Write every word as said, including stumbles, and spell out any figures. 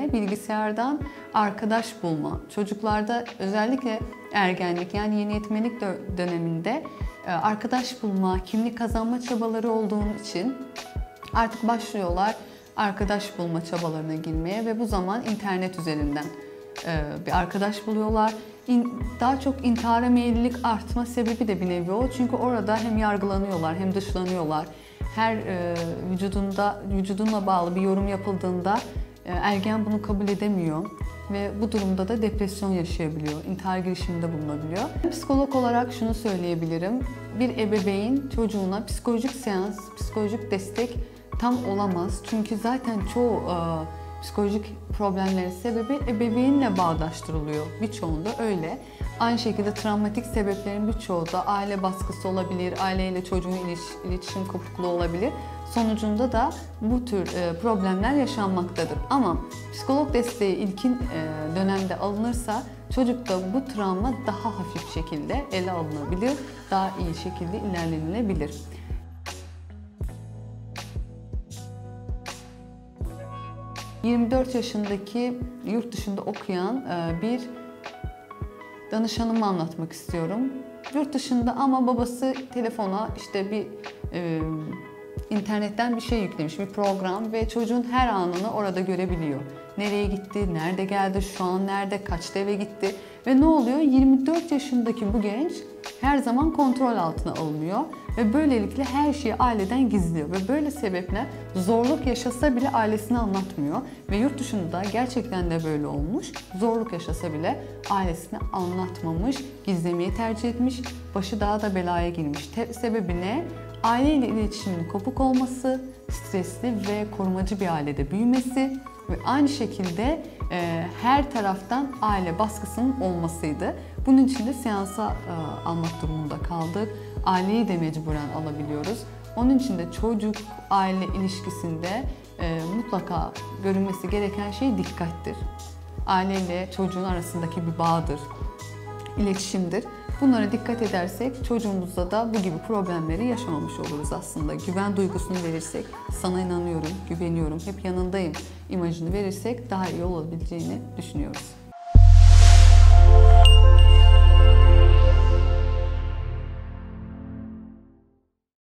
nedeniyle bilgisayardan arkadaş bulma, çocuklarda özellikle ergenlik yani yeni yetmelik döneminde arkadaş bulma, kimlik kazanma çabaları olduğu için artık başlıyorlar arkadaş bulma çabalarına girmeye ve bu zaman internet üzerinden bir arkadaş buluyorlar. Daha çok intihara meyillilik artma sebebi de bir nevi o. Çünkü orada hem yargılanıyorlar hem dışlanıyorlar. Her vücudunda vücudunla bağlı bir yorum yapıldığında ergen bunu kabul edemiyor ve bu durumda da depresyon yaşayabiliyor, intihar girişiminde bulunabiliyor. Psikolog olarak şunu söyleyebilirim. Bir ebeveyn çocuğuna psikolojik seans, psikolojik destek tam olamaz. Çünkü zaten çoğu e, psikolojik problemlerin sebebi ebeveynle bağdaştırılıyor. Birçoğunda öyle. Aynı şekilde travmatik sebeplerin birçoğu da aile baskısı olabilir, aileyle çocuğun iliş, iletişim kopukluğu olabilir. Sonucunda da bu tür e, problemler yaşanmaktadır. Ama psikolog desteği ilkin e, dönemde alınırsa çocukta bu travma daha hafif şekilde ele alınabilir, daha iyi şekilde ilerlenilebilir. yirmi dört yaşındaki yurt dışında okuyan bir danışanımı anlatmak istiyorum. Yurt dışında ama babası telefona işte bir e, internetten bir şey yüklemiş, bir program ve çocuğun her anını orada görebiliyor. Nereye gitti, nerede geldi, şu an nerede, kaçta eve gitti ve ne oluyor? yirmi dört yaşındaki bu genç her zaman kontrol altına alınıyor ve böylelikle her şeyi aileden gizliyor ve böyle sebeple zorluk yaşasa bile ailesine anlatmıyor ve yurt dışında gerçekten de böyle olmuş. Zorluk yaşasa bile ailesine anlatmamış, gizlemeyi tercih etmiş, başı daha da belaya girmiş. Te- sebebi ne? Aileyle iletişimin kopuk olması, stresli ve korumacı bir ailede büyümesi ve aynı şekilde e, her taraftan aile baskısının olmasıydı. Bunun için de seansa e, almak durumunda kaldık. Aileyi de mecburen alabiliyoruz. Onun için de çocuk-aile ilişkisinde e, mutlaka görünmesi gereken şey dikkattir. Aileyle çocuğun arasındaki bir bağdır, iletişimdir. Bunlara dikkat edersek çocuğumuzda da bu gibi problemleri yaşamamış oluruz aslında. Güven duygusunu verirsek, sana inanıyorum, güveniyorum, hep yanındayım imajını verirsek daha iyi olabileceğini düşünüyoruz.